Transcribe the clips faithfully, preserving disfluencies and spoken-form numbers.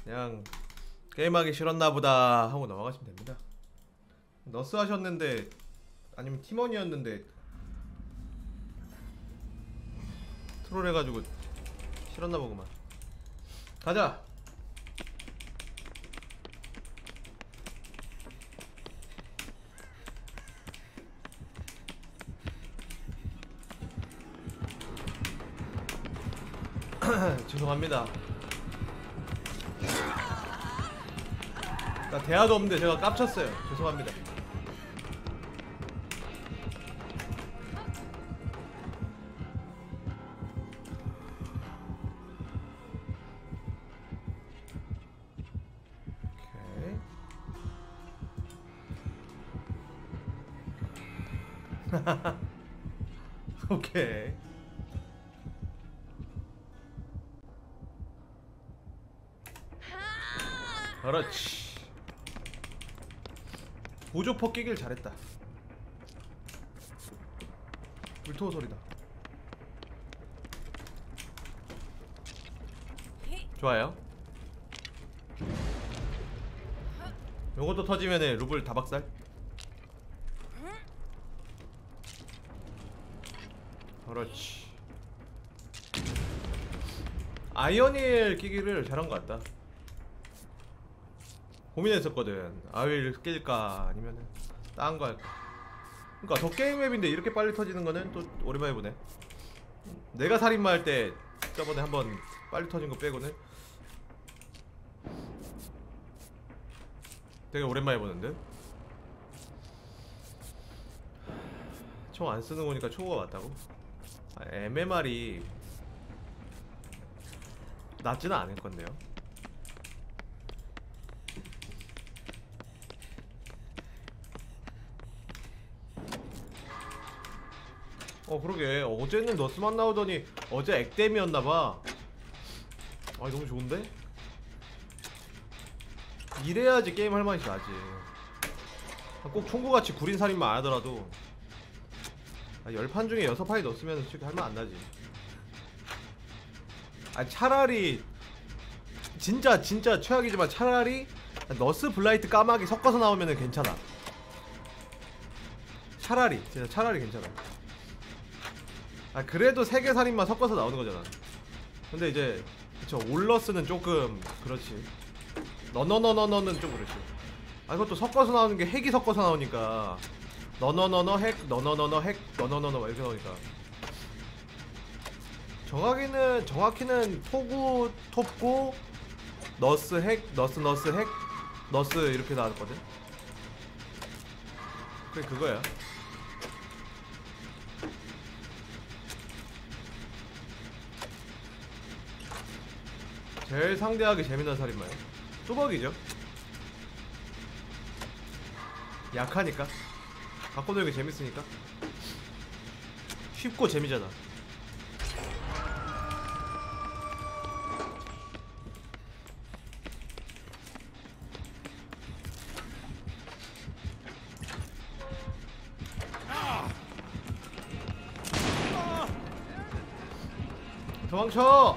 그냥 게임하기 싫었나 보다 하고 넘어가시면 됩니다. 너스 하셨는데 아니면 팀원이었는데 트롤 해가지고 싫었나 보구만. 가자. 죄송합니다. 나 대화도 없는데 제가 깝쳤어요. 죄송합니다. 오케이. 오케이. 그렇지. 보조퍼 끼길 잘했다. 불토 소리다. 좋아요. 요것도 터지면은 루블 다박살. 그렇지. 아이언일 끼기를 잘한 것 같다. 고민했었거든. 아윌 낄까 아니면은 딴 거 할까. 그니까 더 게임 맵인데 이렇게 빨리 터지는 거는 또 오랜만에 보네. 내가 살인마 할 때 저번에 한번 빨리 터진 거 빼고는 되게 오랜만에 보는데. 총 안 쓰는 거니까 초보가 맞다고? 아, 엠엠알이 낮지는 않을 건데요. 어 그러게 어제는 너스만 나오더니 어제 액땜이었나봐. 아 너무 좋은데? 이래야지 게임 할 맛이 나지. 꼭 총구같이 구린 살인만 안 하더라도 아, 열 판 중에 여섯 판이 넣었으면 솔직히 할 맛 안 나지. 아 차라리 진짜 진짜 최악이지만 차라리 너스 블라이트 까마귀 섞어서 나오면은 괜찮아. 차라리 진짜 차라리 괜찮아. 아 그래도 세계 살인만 섞어서 나오는 거잖아. 근데 이제 그쵸 올러스는 조금 그렇지. 너너너너너는 좀 그렇지. 아 이것도 섞어서 나오는 게 핵이 섞어서 나오니까 너너너너 핵 너너너너 핵 너너너너 이렇게 나오니까 정확히는 정확히는 토구 톱구 너스 핵 너스 너스 핵 너스 이렇게 나왔거든. 그게 그거야. 제일 상대하기 재밌는 살인마야. 뚜벅이죠. 약하니까 바꿔들기 재밌으니까 쉽고 재미잖아. 도망쳐!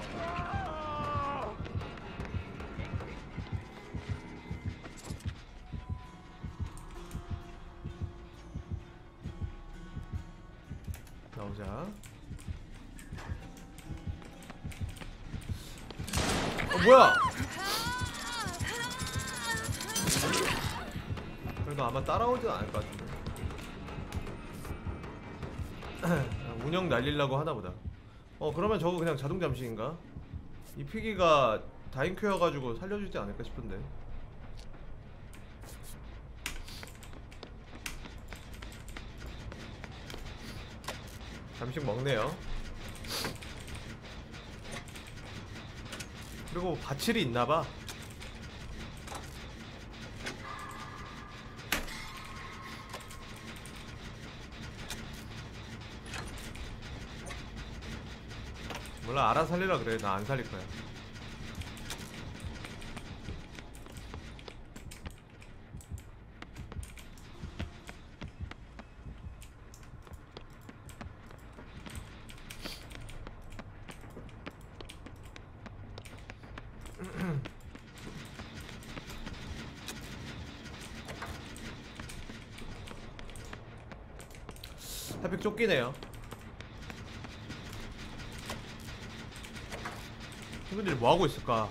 나오자. 어 뭐야? 그래도 아마 따라오진 않을 것 같은데. 운영 날리려고 하나보다. 어 그러면 저거 그냥 자동 잠식인가? 이 피기가 다인큐여가지고 살려주지 않을까 싶은데. 잠식 먹네요. 그리고 바칠이 있나봐. 몰라 알아 살리라 그래. 나 안 살릴 거야. 사픽 쫓기네요. 친구들이 뭐하고 있을까?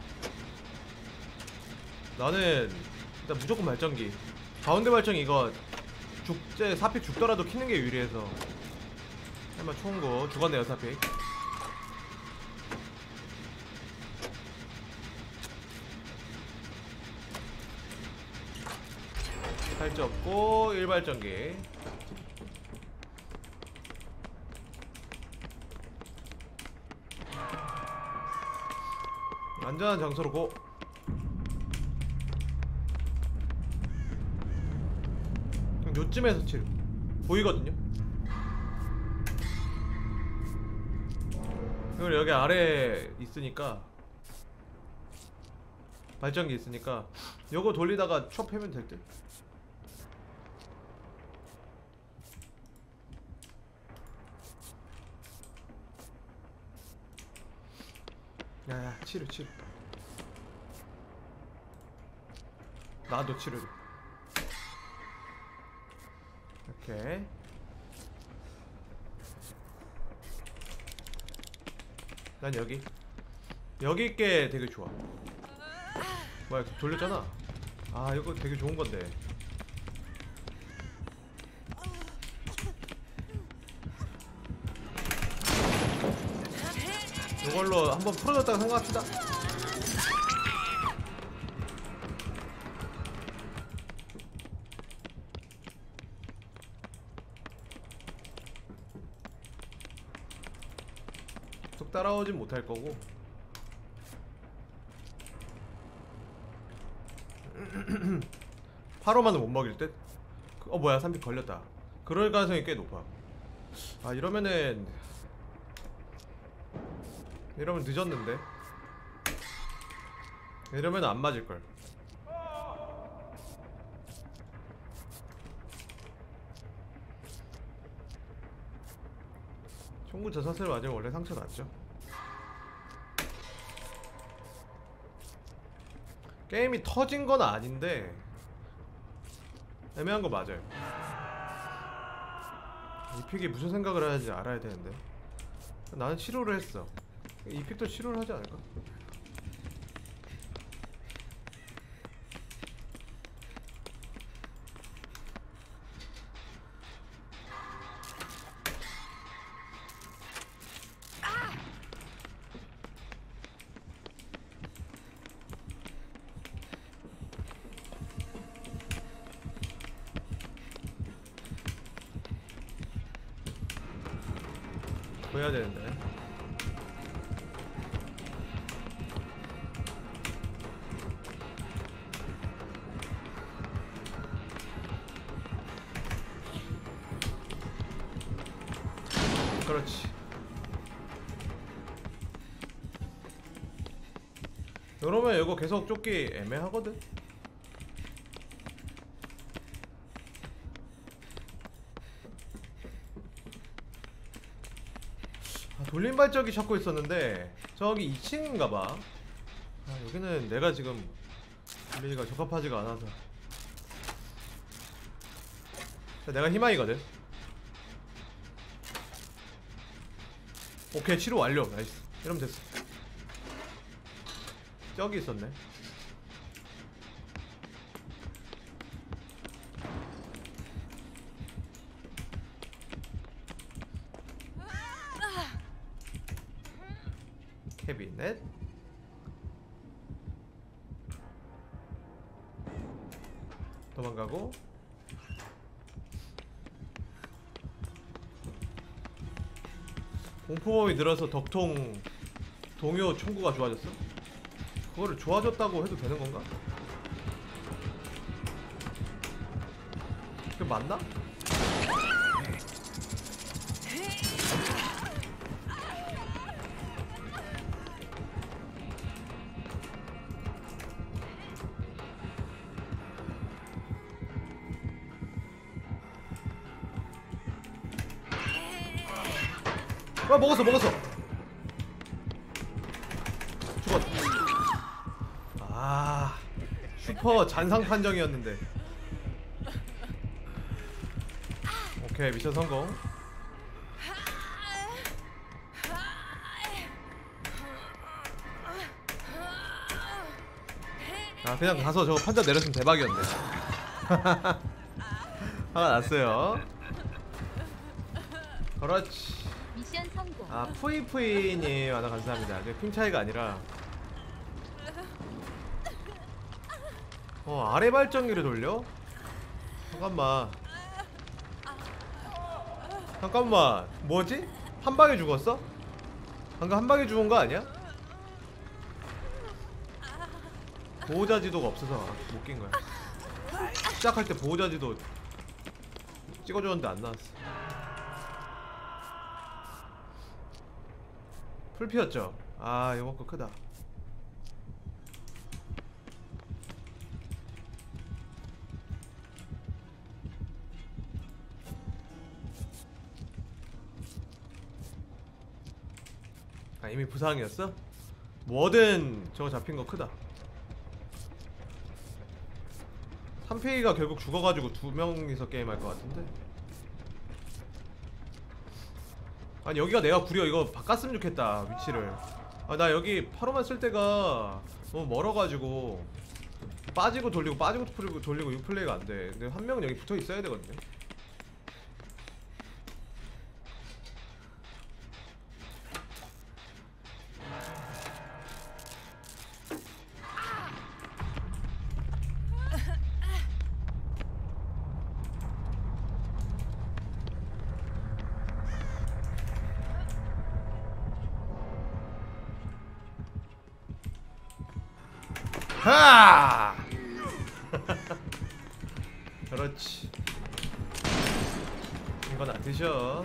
나는 일단 무조건 발전기. 가운데 발전기 이거 죽제 사픽 죽더라도 키는 게 유리해서. 설마 총구 죽었네요 사픽. 팔찌 없고 일 발전기. 안전한 장소로 고. 요쯤에서 치료 보이거든요. 그리고 여기 아래에 있으니까 발전기 있으니까 요거 돌리다가 쳐 패면 될 듯. 야야 치료 치료. 나도 치료. 오케이. 난 여기 여기 있게 되게 좋아. 뭐야 돌렸잖아. 아 이거 되게 좋은 건데. 이걸로 한번 풀어줬다가 생각합시다. 속 따라오진 못할 거고. 파로만은 못 먹일 듯? 어 뭐야 삼픽 걸렸다. 그럴 가능성이 꽤 높아. 아 이러면은 이러면 늦었는데. 이러면 안 맞을걸. 총구 저 사슬 맞으면 원래 상처 났죠. 게임이 터진 건 아닌데 애매한 거 맞아요. 이 픽이 무슨 생각을 해야지 알아야 되는데. 나는 치료를 했어. 이 픽도 치료를 하지 않을까? 보여야 되는데. 그렇지. 그러면 이거 계속 쫓기 애매하거든? 아, 돌림발전기 찾고 있었는데 저기 이 층인가봐. 아 여기는 내가 지금 돌리기가 적합하지가 않아서. 내가 희망이거든. 오케이 치료 완료. 나이스. 이러면 됐어. 저기 있었네. 캐비넷. 도망가고. 공포범위 늘어서 덕통 동요 총구가 좋아졌어? 그거를 좋아졌다고 해도 되는 건가? 그게 맞나? 아 먹었어 먹었어. 죽었. 아 슈퍼 잔상 판정이었는데. 오케이 미션 성공. 아 그냥 가서 저거 판자 내렸으면 대박이었네. 화가 났어요. 그렇지. 미션 성공. 아 푸이푸이님 하나 감사합니다. 핑 차이가 아니라 어 아래 발전기를 돌려? 잠깐만 잠깐만 뭐지? 한 방에 죽었어? 방금 한 방에 죽은 거 아니야? 보호자 지도가 없어서 못 낀 거야. 시작할 때 보호자 지도 찍어줬는데 안 나왔어. 풀피였죠? 아 이거 거 크다. 아 이미 부상이었어? 뭐든 저거 잡힌 거 크다. 삼 페이가 결국 죽어가지고 두 명이서 게임할 것 같은데. 아니 여기가 내가 구려 이거 바꿨으면 좋겠다 위치를. 아 나 여기 파로만 쓸 때가 너무 멀어가지고 빠지고 돌리고 빠지고 돌리고 돌리고 이 플레이가 안돼. 근데 한 명은 여기 붙어 있어야 되거든요. 하! 그렇지. 이건 안 드셔.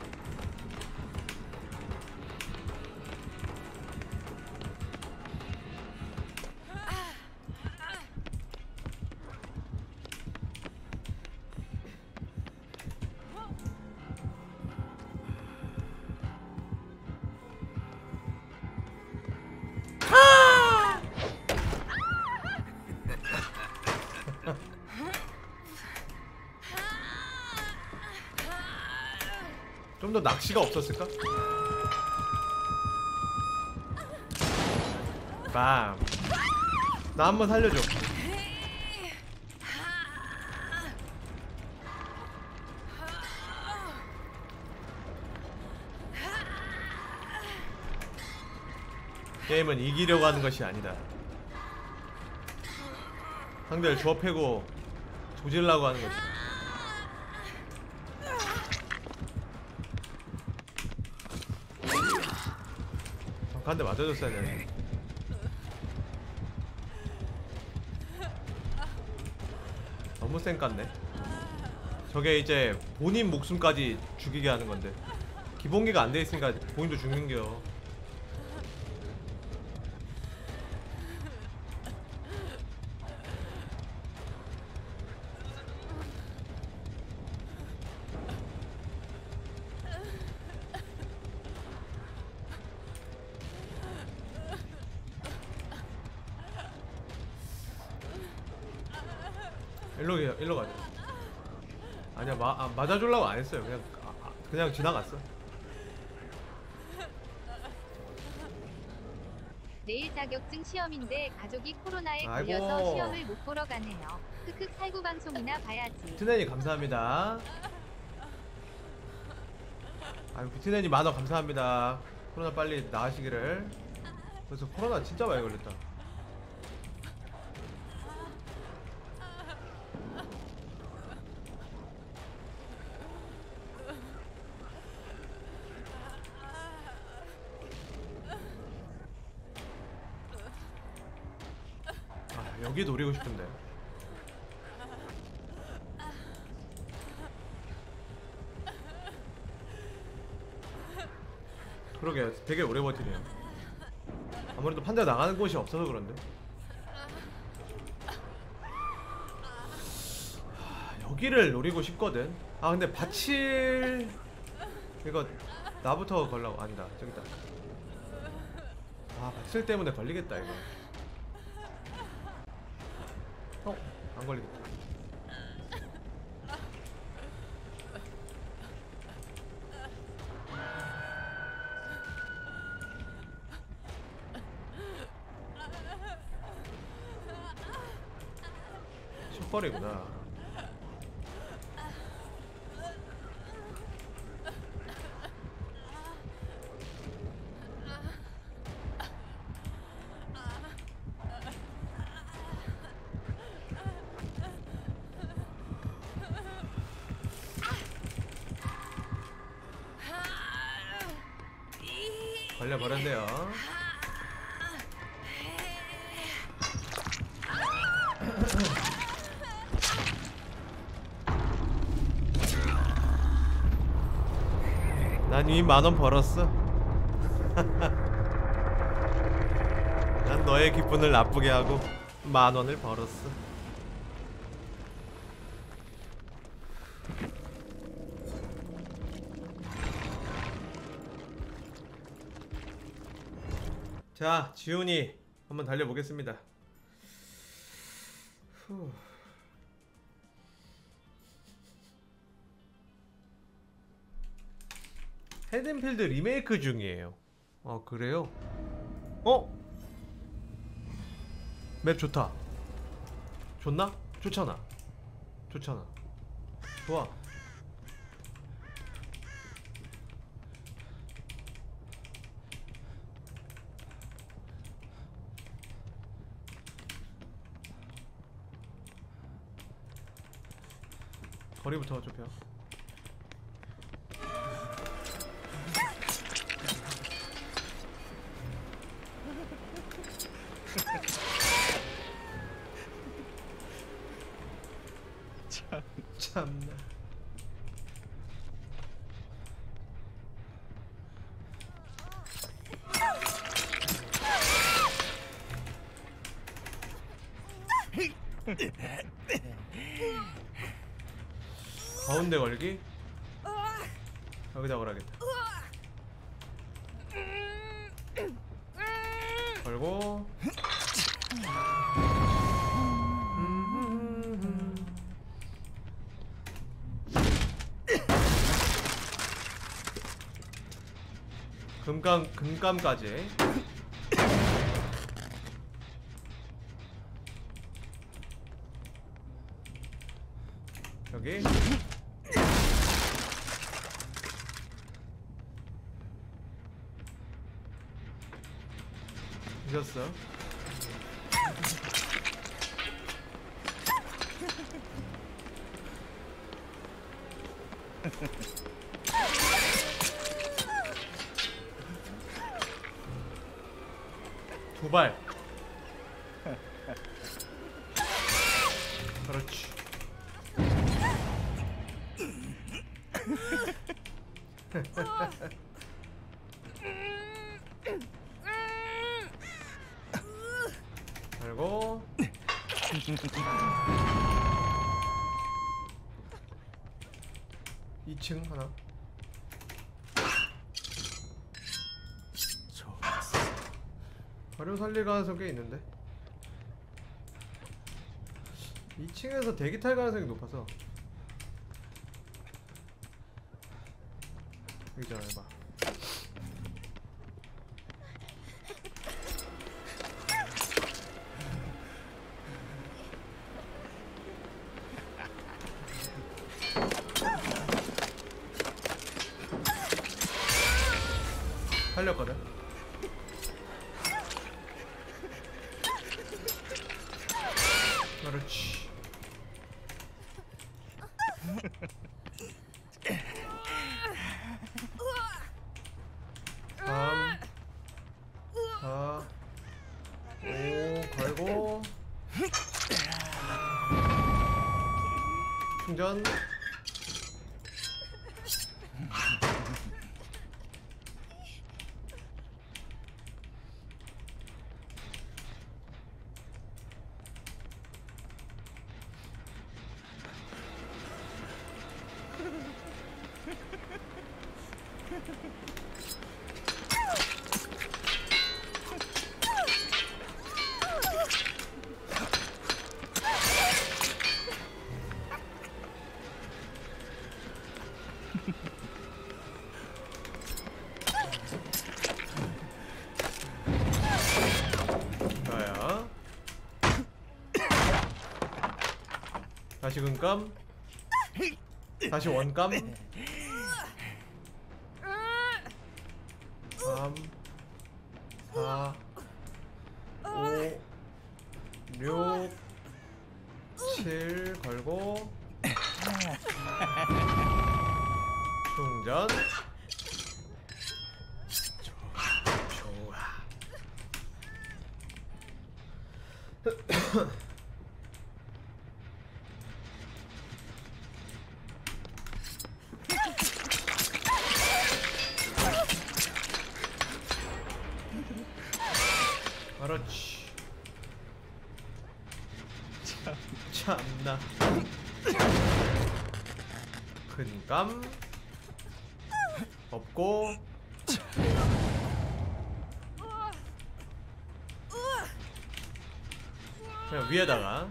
좀 더 낚시가 없었을까? 빰. 나 한번 살려줘. 게임은 이기려고 하는 것이 아니다. 상대를 주워 패고 조질라고 하는 것이다. 한 대 맞아줬어야 되네. 너무 쌩 깠네. 저게 이제 본인 목숨까지 죽이게 하는 건데 기본기가 안 돼 있으니까 본인도 죽는겨. 일로 일로 가자. 아니야 마, 아, 맞아주려고 안 했어요. 그냥 아, 아, 그냥 지나갔어. 내일 자격증 시험인데 가족이 코로나에 아이고. 걸려서 시험을 못 보러 가네요. 크크 살구 방송이나 봐야지. 비트nen이 감사합니다. 아유 비트nen이 만원 감사합니다. 코로나 빨리 나으시기를. 그래서 코로나 진짜 많이 걸렸다. 여기 노리고 싶은데. 그러게 되게 오래 버티네요. 아무래도 판자 나가는 곳이 없어서 그런데. 하, 여기를 노리고 싶거든. 아 근데 바칠 이거 나부터 걸라고. 아니다 저기다. 아 바칠 때문에 걸리겠다 이거. 어? 안 걸리겠다. 턱걸이구나. 걸려버렸네요. 난 이미 만원 벌었어. 난 너의 기분을 나쁘게 하고 만원을 벌었어. 자, 지훈이 한번 달려보겠습니다. 후. 헤든필드 리메이크 중이에요. 어, 그래요? 어? 맵 좋다. 좋나? 좋잖아. 좋잖아. 좋아. 거리부터 좁혀. 참. 참나. 가운데 걸기? 여기다 걸어야겠다. 걸고 금감, 금감까지. 여기 잊었어. 두 발. 그렇지. 그리고 이 층 하나. 버려 살릴 가능성이 꽤 있는데 이 층에서 대기 탈 가능성이 높아서. 여기 좀 해봐. 살렸거든. 그렇지. 삼, 사, 오, 걸고 충전. 다시 근감. 다시 원감. 삼 사 오 육 칠 걸고 충전. 좋아. 그렇지. 참나. 근감 없고 그냥 위에다가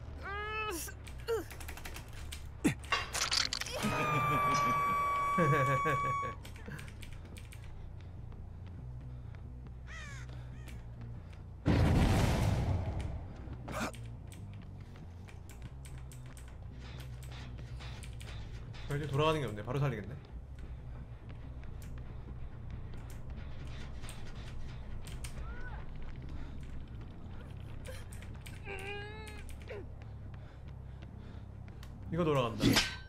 이제 돌아가는 게 없네. 바로 살리겠네. 이거 돌아간다.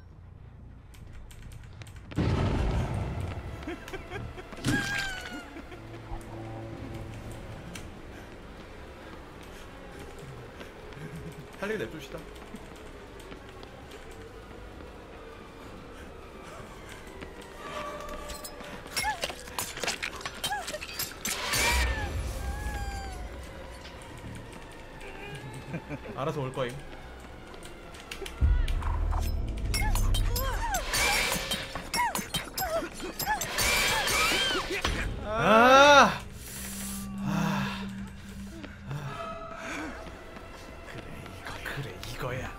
살리게 냅둡시다. 알아서 올 거임. 아! 아! 그래 이거 그래 이거야.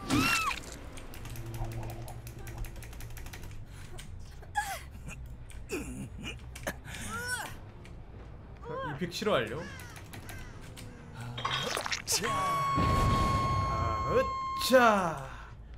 이픽 싫어 완료. 으차.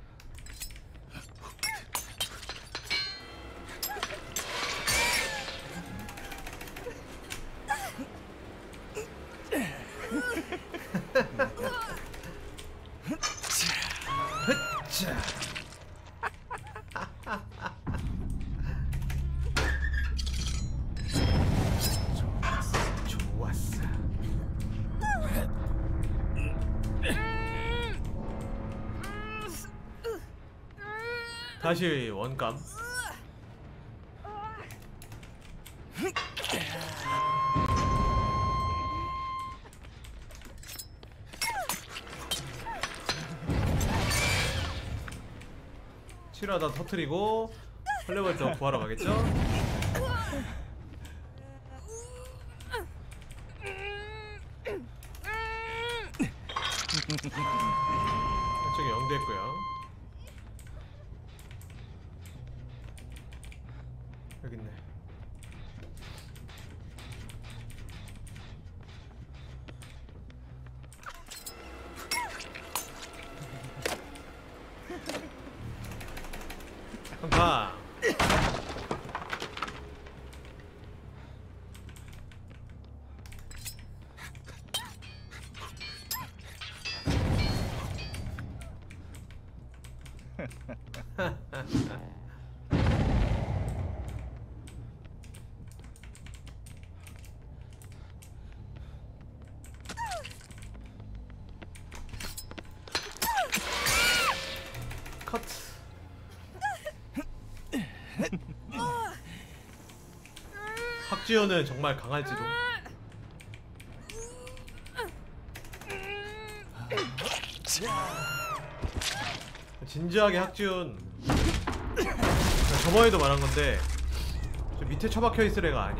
으차. 좋았어. 다시 원감. 칠하다 터트리고 헐레벌떡 구하러 가겠죠? 한쪽이 영 됐고요. 여기 있네. 팡팡. 컷. 학지연은 정말 강할지도. 진지하게 학지연 저번에도 말한 건데 저 밑에 처박혀 있을 애가 아니야.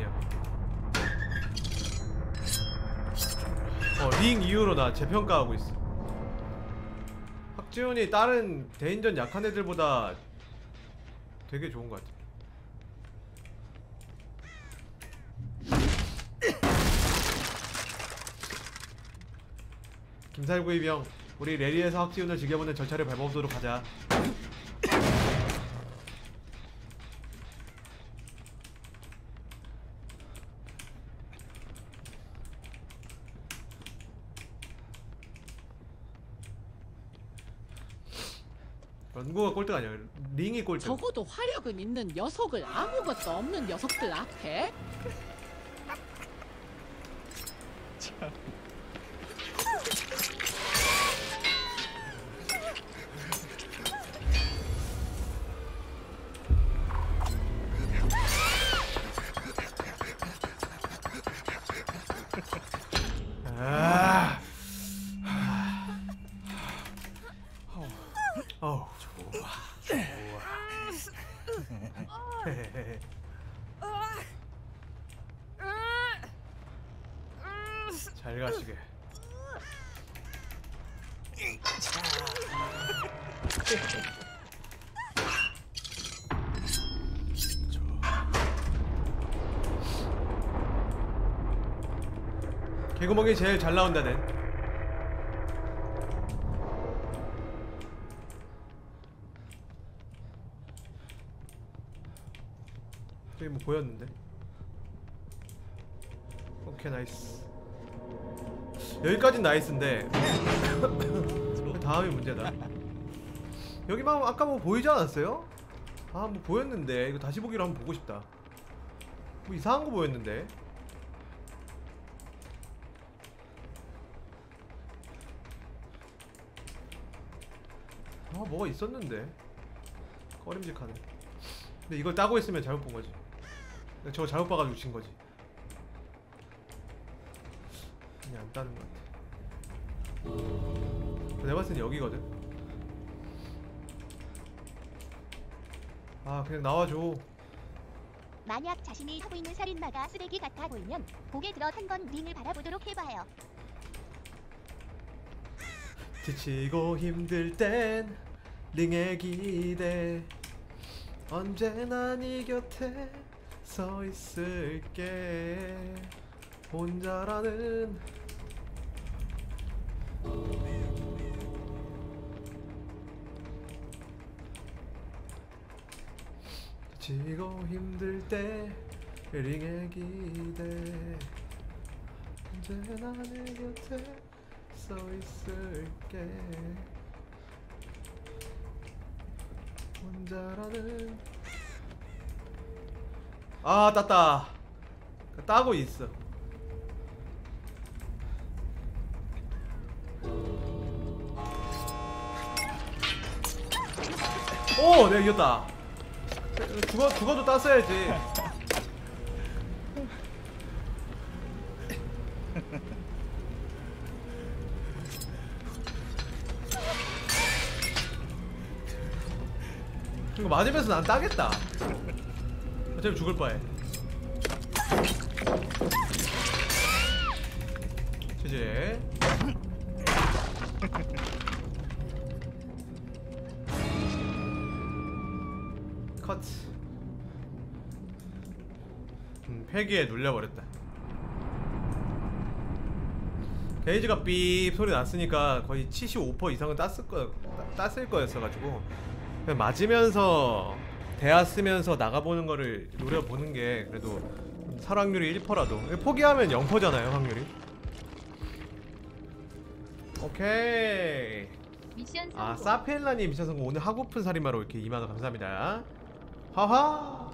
어, 링 이후로 나 재평가하고 있어. 학지연이 다른 대인전 약한 애들보다 되게 좋은 것 같아. 김살구이병 우리 레리에서 학지운을 즐겨보는 절차를 밟아보도록 하자. 연구가 꼴등 아니야. 링이 꼴등. 적어도 화력은 있는 녀석을 아무것도 없는 녀석들 앞에 참. 아. 어우, 좋아. 좋아. 헤헤헤. 잘 가시게. 개구멍이 제일 잘 나온다네. 저기 뭐 보였는데. 오케이, 나이스. 여기까진 나이스인데 다음이 문제다. 여기만 아까 뭐 보이지 않았어요? 아, 뭐 보였는데 이거 다시 보기로 한번 보고 싶다. 뭐 이상한 거 보였는데. 아, 뭐가 있었는데. 꺼림직하네. 근데 이걸 따고 있으면 잘못 본 거지. 저거 잘못 봐가지고 진 거지. 그냥 안 따는 것 같아. 내가 봤을 땐 여기거든. 아, 그냥 나와줘. 만약 자신이 하고 있는 살인마가 쓰레기 같아 보이면 고개 들어 한번 링을 바라보도록 해봐요. 지치고 힘들 땐 링에 기대. 언제나 네 곁에 서 있을게. 혼자라는 지치고 힘들 때 링에 기대. 언제나 내 곁에 서 있을게. 혼자라는. 아, 땄다. 따고 있어. 오, 내가 이겼다. 죽어, 죽어도 땄어야지. 이거 맞으면서 난 따겠다. 어차피 죽을 바에. 제제. 컷. 음, 폐기에 눌려버렸다. 게이지가 삐 소리 났으니까 거의 칠십오 퍼센트 이상은 땄을 거, 따, 땄을 거였어가지고 그냥 맞으면서 대화 쓰면서 나가보는 거를 노려보는 게 그래도 살확률이 일 퍼센트라도 포기하면 영 퍼센트잖아요 확률이. 오케이. 미션 성공. 아, 사페일라님 미션 성공. 오늘 하고픈 살인마로 이렇게 이만 원 감사합니다. 하하.